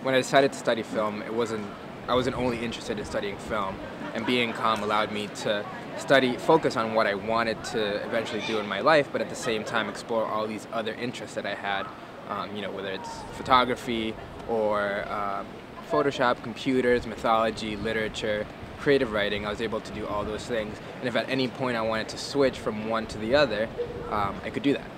when I decided to study film, I wasn't only interested in studying film, and being calm allowed me to focus on what I wanted to eventually do in my life, but at the same time explore all these other interests that I had, whether it's photography or Photoshop, computers, mythology, literature, creative writing. I was able to do all those things, and if at any point I wanted to switch from one to the other, I could do that.